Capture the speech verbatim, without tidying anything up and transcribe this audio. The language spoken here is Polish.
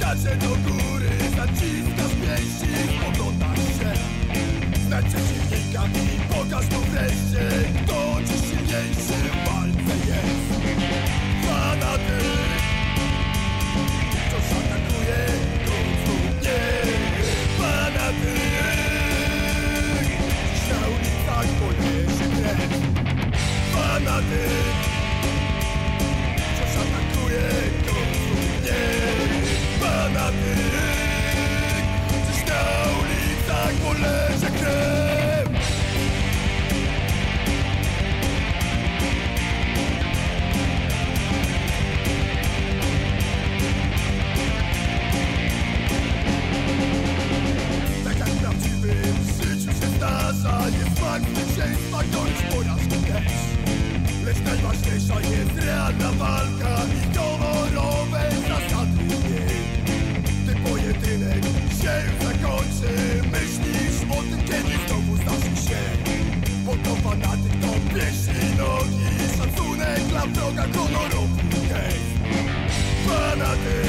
Skacze do góry, zaciskasz pięści, oglądasz się. Znać przeciwnika i pokaż mu wreszcie, kto dziś silniejszy w walce jest. Fanatyk wciąż atakuje, końcu nie. Fanatyk dziś na ulicach poleży krew. Fanatyk wciąż atakuje, końcu nie. Fanatyk dziś na ulicach poleży krew. Tak jak w prawdziwym życiu się zdarza, jest smak zwycięstwa, który z porażki też. Lecz najważniejsza jest realna walka i honorowe zasady jej. Gdy pojedynek się już zakończy, myślisz o tym, kiedy znowu zdarzy się. Bo to fanatyk, to pieśni nogi, szacunek dla wroga, honorowy gest. Fanatyk